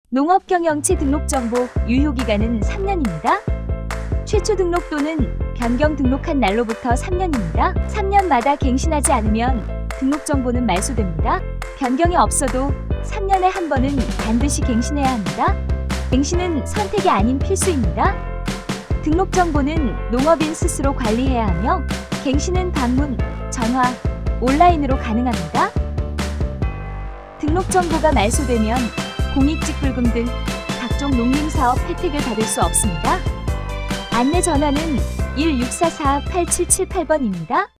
농업경영치 등록정보 유효기간은 3년입니다. 최초 등록 또는 변경 등록한 날로부터 3년입니다. 3년마다 갱신하지 않으면 등록정보는 말소됩니다. 변경이 없어도 3년에 한 번은 반드시 갱신해야 합니다. 갱신은 선택이 아닌 필수입니다. 등록정보는 농업인 스스로 관리해야 하며 갱신은 방문, 전화, 온라인으로 가능합니다. 등록정보가 말소되면 공익직불금 등 각종 농림사업 혜택을 받을 수 없습니다. 안내 전화는 1644-8778번입니다.